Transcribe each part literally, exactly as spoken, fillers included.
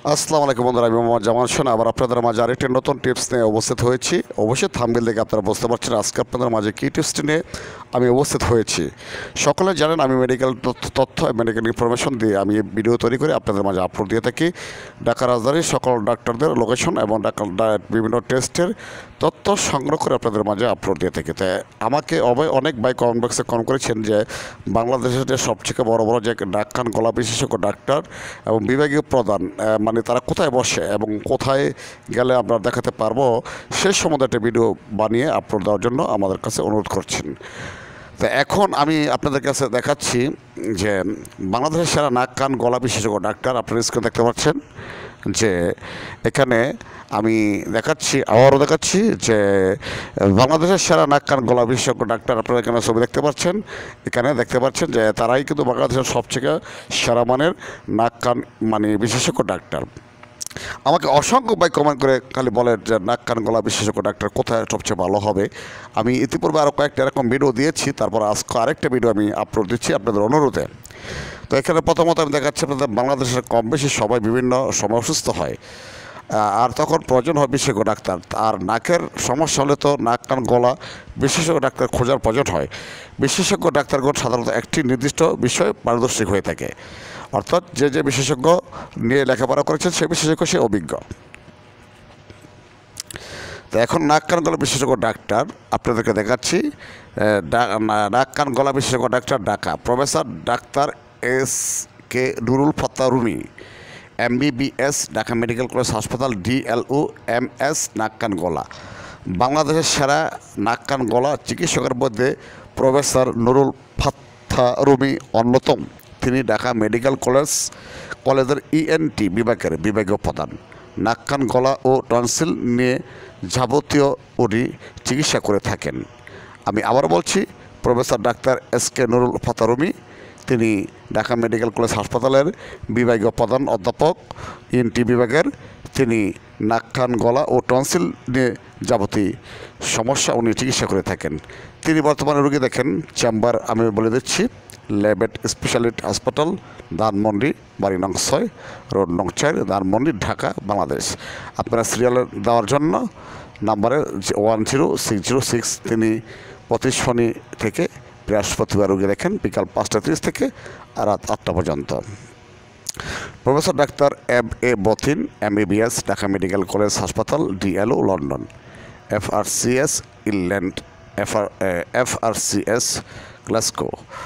আসসালামু আলাইকুম বন্ধুরা, আমি মোহাম্মদ জামান হোসেন আবার আপনাদের মাঝে আরেকটি নতুন টিপস নিয়ে উপস্থিত হয়েছি। অবশ্যই থাম্বনেল দেখে আপনারা বুঝতে পারছেন আজকে আপনাদের মাঝে কী টিপসটি নিয়ে আমি উপস্থিত হয়েছি। সকলে জানেন আমি মেডিকেল তথ্য মেডিকেল ইনফরমেশন দিয়ে আমি ভিডিও তৈরি করে আপনাদের মাঝে আপলোড দিয়ে থাকি। ঢাকা রাজধানীর সকল ডাক্তারদের লোকেশন এবং ডাক্তার বিভিন্ন টেস্টের তথ্য সংগ্রহ করে আপনাদের মাঝে আপলোড দিয়ে থাকি। তাই আমাকে অবয় অনেক ভাই কমেন্ট বক্সে কমেন্ট করেছেন যে বাংলাদেশের যে সবথেকে বড় বড় যে নাক কান গলা বিশেষজ্ঞ ডাক্তার এবং বিভাগীয় প্রধান মানে তারা কোথায় বসে এবং কোথায় গেলে আমরা দেখাতে পারবো সেই সম্বন্ধে একটা ভিডিও বানিয়ে আপলোড দেওয়ার জন্য আমাদের কাছে অনুরোধ করছেন। তো এখন আমি আপনাদের কাছে দেখাচ্ছি যে বাংলাদেশের সেরা নাক কান গলা বিশেষজ্ঞ ডাক্তার আপনারা স্ক্রিনে দেখতে পাচ্ছেন যে এখানে আমি দেখাচ্ছি আবারও দেখাচ্ছি যে বাংলাদেশের সেরা নাক কান গলা বিশেষজ্ঞ ডাক্তার আপনারা এখানে ছবি দেখতে পাচ্ছেন। এখানে দেখতে পাচ্ছেন যে তারাই কিন্তু বাংলাদেশের সবচেয়ে সেরা মানের নাক কান মানে বিশেষজ্ঞ ডাক্তার। আমাকে অসংখ্য ভাই কমেন্ট করে খালি বলেন যে নাক কান গলা বিশেষজ্ঞ ডাক্তার কোথায় সবচেয়ে ভালো হবে। আমি ইতিপূর্বে আরও কয়েকটা এরকম ভিডিও দিয়েছি, তারপর আজকে আরেকটা ভিডিও আমি আপলোড দিচ্ছি আপনাদের অনুরোধে। তো এখানে প্রথমত আমি দেখাচ্ছি আপনাদের বাংলাদেশের কম বেশি সবাই বিভিন্ন সময় অসুস্থ হয়, আর তখন প্রয়োজন হয় বিশেষজ্ঞ ডাক্তার। আর নাকের সমস্যা হলে তো নাক কান গলা বিশেষজ্ঞ ডাক্তার খোঁজার প্রয়োজন হয়। বিশেষজ্ঞ ডাক্তারগণ সাধারণত একটি নির্দিষ্ট বিষয়ে পারদর্শী হয়ে থাকে, অর্থাৎ যে যে বিশেষজ্ঞ নিয়ে লেখাপড়া করেছেন সে বিশেষজ্ঞ সে অভিজ্ঞ। তো এখন নাক কান গলা বিশেষজ্ঞ ডাক্তার আপনাদেরকে দেখাচ্ছি। নাক কান গলা বিশেষজ্ঞ doctor Dhaka professor doctor S K Nurul Fattah Rumi, M B B S, Dhaka medical college হাসপাতাল, D L O M S নাক কান গলা। বাংলাদেশের সেরা নাক কান গলা চিকিৎসকের মধ্যে প্রফেসর নুরুল ফত্তা রুমি অন্যতম। তিনি ঢাকা মেডিকেল কলেজ কলেজের ই এন টি বিভাগের বিভাগীয় প্রধান। নাক কান গলা ও টনসিল নিয়ে যাবতীয় উনি চিকিৎসা করে থাকেন। আমি আবার বলছি, professor doctor S K Nurul Fattah Rumi, তিনি ঢাকা মেডিকেল কলেজ হাসপাতালের বিভাগীয় প্রধান অধ্যাপক, ই এন টি বিভাগের। তিনি নাক কান গলা ও টনসিল নিয়ে যাবতীয় সমস্যা উনি চিকিৎসা করে থাকেন। তিনি বর্তমানে রোগী দেখেন চেম্বার আমি বলে দিচ্ছি ল্যাবেট স্পেশালিটি হাসপাতাল, ধানমন্ডি, বাড়ি নং ছয়, রোড নং চার, ধানমন্ডি, ঢাকা, বাংলাদেশ। আপনারা সিরিয়াল দেওয়ার জন্য নাম্বারে one zero six zero six তিনি প্রতি শনি থেকে বৃহস্পতিবার রোগী দেখেন বিকাল পাঁচটা তিরিশ থেকে রাত আটটা পর্যন্ত। Professor doctor M A Batin, M B B S, Dhaka medical college হাসপাতাল, D L O London, F R C S England, F R F R C S Glasgow.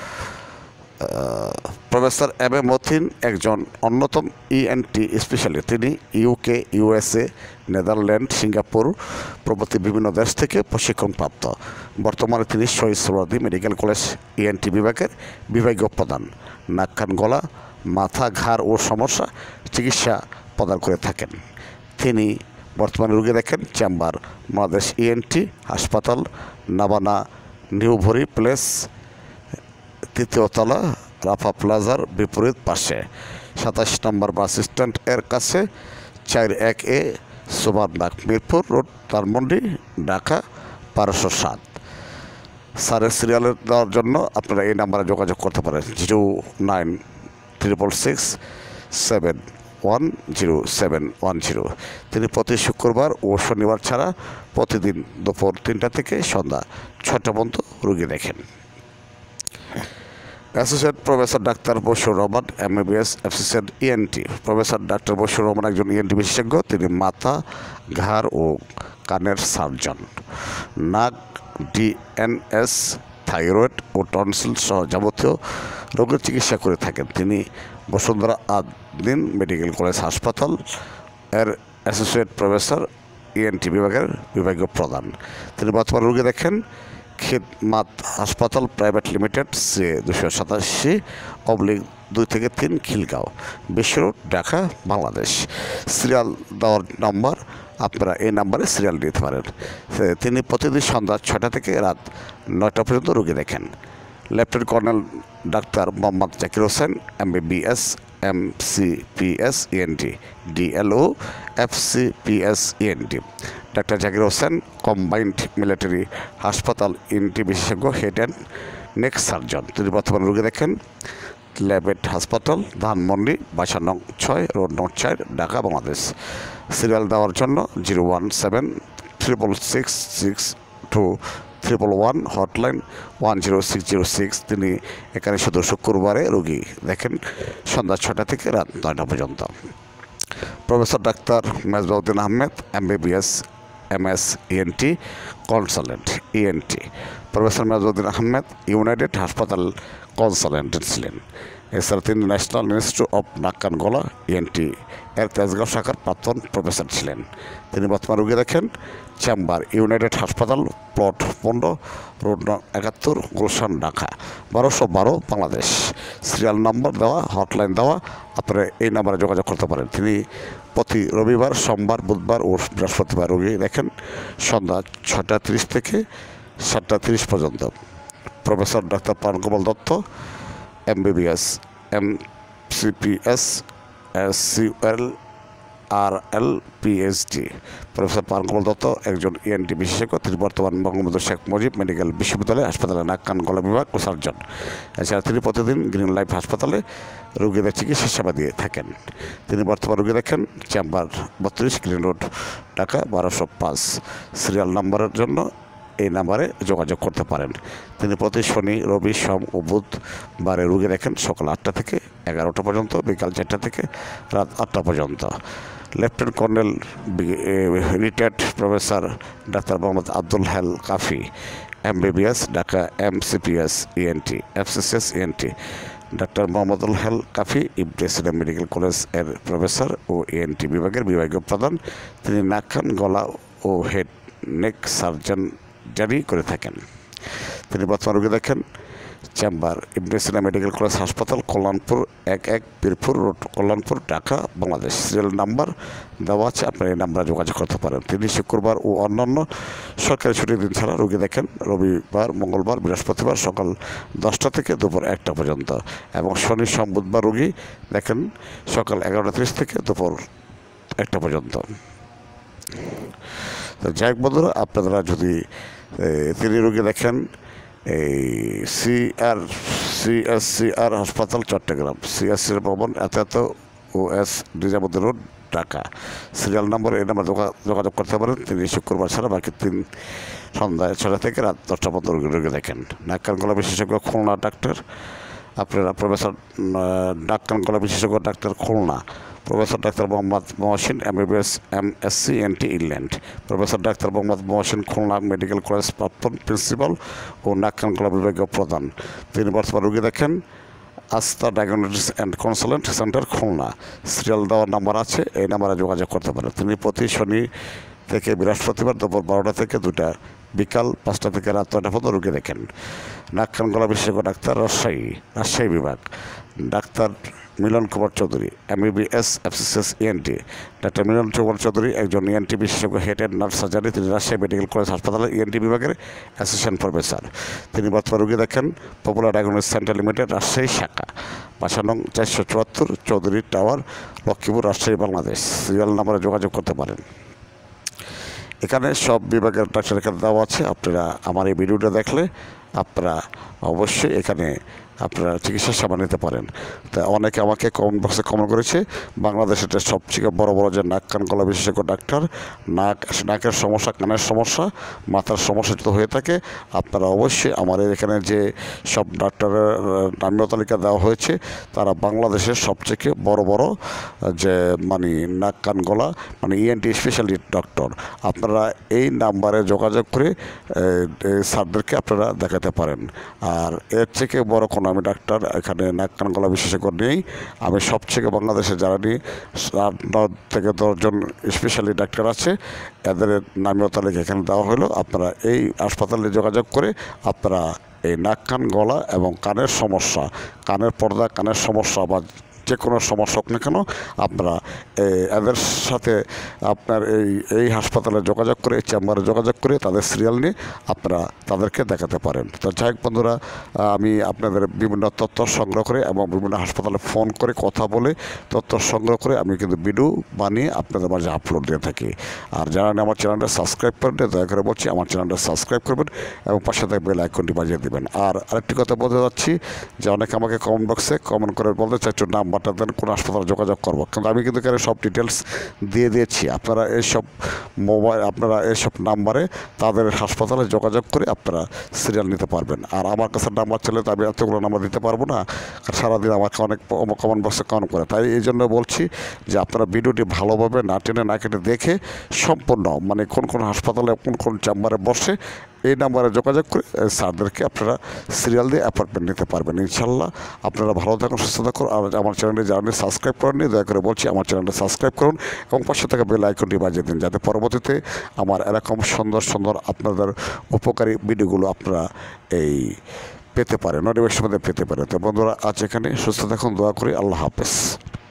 Professor M A Matin একজন অন্যতম ই এন টি স্পেশালিস্ট। তিনি UK, USA, Netherland, Singapore প্রভৃতি বিভিন্ন দেশ থেকে প্রশিক্ষণপ্রাপ্ত। বর্তমানে তিনি Shaheed Suhrawardy medical college E N T বিভাগের বিভাগীয় প্রধান। নাক কান গলা, মাথা, ঘাড় ও সমস্যা চিকিৎসা প্রদান করে থাকেন। তিনি বর্তমানে রোগী দেখেন chamber Bangladesh E N T হাসপাতাল, নাবানা, নিউভরি প্লেস, তৃতীয় তলা, রাফা প্লাজার বিপরীত পাশে, সাতাশ নম্বর বাস স্ট্যান্ড এর কাছে, চার এক এ সুবারনাক, মিরপুর রোড, ধানমন্ডি, ঢাকা বারোশো সাত। স্যারের সিরিয়ালে দেওয়ার জন্য আপনারা এই নাম্বারে যোগাযোগ করতে পারেন zero nine triple six seven one zero seven one zero. তিনি প্রতি শুক্রবার ও শনিবার ছাড়া প্রতিদিন দুপুর তিনটা থেকে সন্ধ্যা ছটা পর্যন্ত রোগী দেখেন। Associate professor doctor Bashir Rahman, M B B S, associate E N T. Professor doctor Bashir Rahman একজন ই এন টি বিশেষজ্ঞ। তিনি মাথা, ঘাড় ও কানের সার্জন। নাক, ডি এন এস, থাইরয়েড ও টনসিল সহ যাবতীয় রোগের চিকিৎসা করে থাকেন। তিনি বসুন্ধরা আদিন মেডিকেল কলেজ হাসপাতাল এর associate professor, E N T বিভাগের বিভাগীয় প্রধান। তিনি বর্তমানে রোগী দেখেন খিদমাত হাসপাতাল প্রাইভেট লিমিটেড, সে দুশো সাতাশি অবলিক দুই থেকে তিন, খিলগাঁও, বিশ্ব রোড, ঢাকা, বাংলাদেশ। সিরিয়াল দেওয়ার নম্বর আপনারা এই নাম্বারে সিরিয়াল দিতে পারেন। তিনি প্রতিদিন সন্ধ্যা ছটা থেকে রাত নয়টা পর্যন্ত রোগী দেখেন। Lieutenant colonel doctor Mohammad Zakir Hossain, M B B S, M C P S E N T, D L O, F C P S E N T. Doctor Zakir Hossain combined military হাসপাতাল ই এন টি বিশেষজ্ঞ, হেড অ্যান্ড নেক সার্জন। তিনি বর্তমানে রোগী দেখেন ল্যাবেট হাসপাতাল, ধানমন্ডি, বাসা নং ছয়, রোড নং চার, ঢাকা, বাংলাদেশ। সিরিয়াল দেওয়ার জন্য zero one seven triple six six two triple one, hotline one zero six zero six. তিনি এখানে শুধু শুক্রবারে রোগী দেখেন সন্ধ্যা ছটা থেকে রাত নয়টা পর্যন্ত। Professor doctor Mezbauddin Ahmed, MBBS, MS, ENT consultant, ENT. Professor Mezbauddin Ahmed united হাসপাতাল কনসালটেন্ট ছিলেন। এছাড়া তিনি ন্যাশনাল ইনস্টিটিউট অফ নাক কান গলা, ইএনটি এর তেজগাঁও শাখার প্রাক্তন প্রফেসর ছিলেন। তিনি বর্তমান রোগী দেখেন চেম্বার, ইউনাইটেড হাসপাতাল, প্লট পনেরো, রোড নং একাত্তর, গুলশান, ঢাকা, বারোশো বারো, বাংলাদেশ। সিরিয়াল নম্বর দেওয়া, হটলাইন দেওয়া, আপনারা এই নাম্বারে যোগাযোগ করতে পারেন। তিনি প্রতি রবিবার, সোমবার, বুধবার ও বৃহস্পতিবার রোগী দেখেন সন্ধ্যা ছটা তিরিশ থেকে সাতটা তিরিশ পর্যন্ত। Professor doctor Prankamal Dutta, MBBS, MCPS, SCL, R L, PhD. Professor Prankamal Dutta একজন ইএনটি বিশেষজ্ঞ। তিনি বর্তমান বঙ্গবন্ধু শেখ মুজিব মেডিকেল বিশ্ববিদ্যালয় হাসপাতালে নাক কান গলা বিভাগ ও সার্জন। এছাড়া তিনি প্রতিদিন গ্রিন লাইফ হাসপাতালে রোগীদের চিকিৎসা সেবা দিয়ে থাকেন। তিনি বর্তমান রোগী দেখেন চেম্বার বত্রিশ, গ্রিন রোড, ঢাকা, বারোশো পাঁচ। সিরিয়াল নাম্বারের জন্য এই নাম্বারে যোগাযোগ করতে পারেন। তিনি প্রতি শনি, রবি, সোম ও বুধবারে রোগী দেখেন সকাল আটটা থেকে এগারোটা পর্যন্ত, বিকাল চারটা থেকে রাত আটটা পর্যন্ত। Lieutenant colonel retired professor doctor Mohammad Abdul Hel Kafi, MBBS, Dhaka, MCPS, ENT, FCCS, ENT. Doctor Mohammadul Hel Kafi Ibrahim medical college এর প্রফেসর ও ইএনটি বিভাগের বিভাগীয় প্রধান। তিনি নাক কান গলা ও হেড নেক সার্জন জারি করে থাকেন। তিনি বর্তমান রোগী দেখেন চেম্বার, ইব্রাহিম মেডিকেল কলেজ হাসপাতাল, কল্যাণপুর এক এক, Birpur road, Kalyanpur, Dhaka, Bangladesh. Serial number দেওয়া আছে, আপনারা এই নাম্বারে যোগাযোগ করতে পারেন। তিনি শুক্রবার ও অন্যান্য সরকারি ছুটির দিন ছাড়া রোগী দেখেন রবিবার, মঙ্গলবার, বৃহস্পতিবার সকাল দশটা থেকে দুপুর একটা পর্যন্ত, এবং শনি, সোম, বুধবার রোগী দেখেন সকাল এগারোটা তিরিশ থেকে দুপুর একটা পর্যন্ত। তো যাই হোক বন্ধুরা, আপনারা যদি তিনি রোগী দেখেন এই সিআর সিএসসিআর হাসপাতাল, চট্টগ্রাম, সিএসসির ভবন, এত এত ও এস Nizamuddin road, Dhaka. Serial number এই নাম্বার যোগাযোগ করতে পারেন। তিনি শুক্রবার ছাড়া বাকি তিন সন্ধ্যায় ছটা থেকে রাত দশটা পর্যন্ত রোগী রোগী দেখেন। নাক কান গলা বিশেষজ্ঞ খুলনা ডাক্তার, আপনারা প্রফেসর নাক কান গলা বিশেষজ্ঞ doctor Khulna, professor doctor Mohammad Mohsin, MBBS, MSc, NT, England. Professor doctor Mohammad Mohsin Khulna medical college প্রাক্তন প্রিন্সিপাল ও নাক কান গলা বিভাগীয় প্রধান। তিনি বর্তমান রোগী দেখেন Astha diagnostics and consultant centre, Khulna. Serial দেওয়ার নাম্বার আছে, এই নাম্বারে যোগাযোগ করতে পারেন। তিনি প্রতি শনি থেকে বৃহস্পতিবার দুপুর বারোটা থেকে দুটা, বিকাল পাঁচটা থেকে রাত নয়টা পর্যন্ত রোগী দেখেন। নাক কান গলা বিশেষজ্ঞ ডাক্তার রাজশাহী, রাজশাহী বিভাগ, doctor Milon Kumar Chowdhury, MBBS, FCCS, ENT. Doctor Milon Kumar Chowdhury একজন ইএনটি বিশেষজ্ঞ, হেড অ্যান্ড নার্স সার্জারি। তিনি রাজশাহী মেডিকেল কলেজ হাসপাতালের ইএনটি বিভাগের অ্যাসিস্ট্যান্ট প্রফেসর। তিনি বর্তমান রোগী দেখেন popular diagnostic centre limited, Rajshahi শাখা, বাসা নং চারশো চুয়াত্তর, চৌধুরী টাওয়ার, লক্ষ্মীপুর, রাজশাহী, বাংলাদেশ। সিরিয়াল নাম্বারে যোগাযোগ করতে পারেন। এখানে সব বিভাগের ডাক্তার এখানে দেওয়া আছে। আপনারা আমার এই ভিডিওটা দেখলে আপনারা অবশ্যই এখানে আপনারা চিকিৎসা সেবা নিতে পারেন। তা অনেকে আমাকে কমেন্ট বক্সে কমেন্ট করেছে বাংলাদেশের সবচেয়ে বড় বড় যে নাক কান গলা বিশেষজ্ঞ ডাক্তার, নাক নাকের সমস্যা, কানের সমস্যা, মাথার সমস্যা যদি হয়ে থাকে, আপনারা অবশ্যই আমার এখানে যে সব ডাক্তারের নামীয় তালিকা দেওয়া হয়েছে, তারা বাংলাদেশের সবচেয়ে বড় বড় যে মানে নাক কান গলা মানে ইএনটি স্পেশালিস্ট ডক্টর। আপনারা এই নাম্বারে যোগাযোগ করে স্যারদেরকে আপনারা দেখাতে পারেন। আর এর থেকে বড় কোনো আমি ডাক্তার এখানে নাক কান গলা বিশেষজ্ঞ নেই। আমি সবথেকে বাংলাদেশে যারা নিয়ে আট নয় থেকে দশজন স্পেশালি ডাক্তার আছে, এদের নামীয় তালিকা এখানে দেওয়া হলো। আপনারা এই হাসপাতালে যোগাযোগ করে আপনারা এই নাক কান গলা এবং কানের সমস্যা, কানের পর্দা, কানের সমস্যা বা যে কোনো সমস্যা হোক না কেন আপনারা এদের সাথে আপনার এই এই হাসপাতালে যোগাযোগ করে চেম্বারে যোগাযোগ করে তাদের সিরিয়াল নিয়ে আপনারা তাদেরকে দেখাতে পারেন। তো যাই হোক বন্ধুরা, আমি আপনাদের বিভিন্ন তথ্য সংগ্রহ করে এবং বিভিন্ন হাসপাতালে ফোন করে কথা বলে তথ্য সংগ্রহ করে আমি কিন্তু ভিডিও বানিয়ে আপনাদের মাঝে আপলোড দিয়ে থাকি। আর যারা আমার চ্যানেলটা সাবস্ক্রাইব করেন দয়া করে বলছি আমার চ্যানেলটা সাবস্ক্রাইব করবেন এবং পাশে থাকা বেল আইকনটি বাজিয়ে দেবেন। আর আরেকটি কথা বলতে যাচ্ছি যে অনেকে আমাকে কমেন্ট বক্সে কমেন্ট করে বলতে চাই একটু নাম্বারটা দেন, কোন হাসপাতালে যোগাযোগ করবো, কিন্তু আমি কিন্তু এখানে সব ডিটেলস দিয়ে দিয়েছি। আপনারা এইসব মোবাইল আপনারা এইসব নাম্বারে তাদের হাসপাতালে যোগাযোগ করে আপনারা সিরিয়াল নিতে পারবেন। আর আমার কাছে নাম্বার চলে তো আমি এতগুলো নাম্বার দিতে পারবো না, আর সারাদিন আমাকে অনেক কমেন্ট বক্সে কমেন্ট করে। তাই এই জন্য বলছি যে আপনারা ভিডিওটি ভালোভাবে না টেনে না কেটে দেখে সম্পূর্ণ মানে কোন কোন হাসপাতালে কোন কোন চেম্বারে বসে এই নাম্বারে যোগাযোগ করে স্যারদেরকে আপনারা সিরিয়াল দিয়ে অ্যাপয়েন্টমেন্ট নিতে পারবেন। ইনশাল্লাহ আপনারা ভালো থাকুন, সুস্থ থাকুন। আর আমার চ্যানেলটি যারা সাবস্ক্রাইব করেননি দয়া করে বলছি আমার চ্যানেলটা সাবস্ক্রাইব করুন এবং পাশে থাকা বেল আইকনটি বাজিয়ে দিন, যাতে পরবর্তীতে আমার এরকম সুন্দর সুন্দর আপনাদের উপকারী ভিডিওগুলো আপনারা এই পেতে পারেন, নোটিফিকেশন মধ্যে পেতে পারেন। তো বন্ধুরা আজ এখানে সুস্থ থাকুন, দোয়া করি। আল্লাহ হাফেজ।